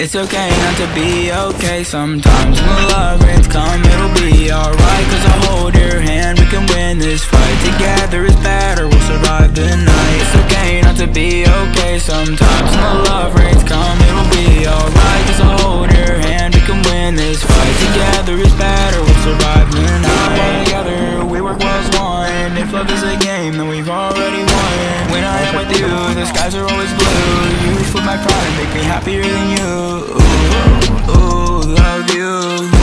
It's okay not to be okay sometimes. When love rains come, it'll be alright. Cause I'll hold your hand, we can win this fight. Together is better, we'll survive the night. It's okay not to be okay sometimes. When love rains come, it'll be alright. Cause I'll hold your hand, we can win this fight. Together is better, we'll survive the night. Together, we work well as one. If love is a game, then we've already won. When I am with you, the skies are always blue. You flip my pride and make me happier than you. Ooh, ooh, love you.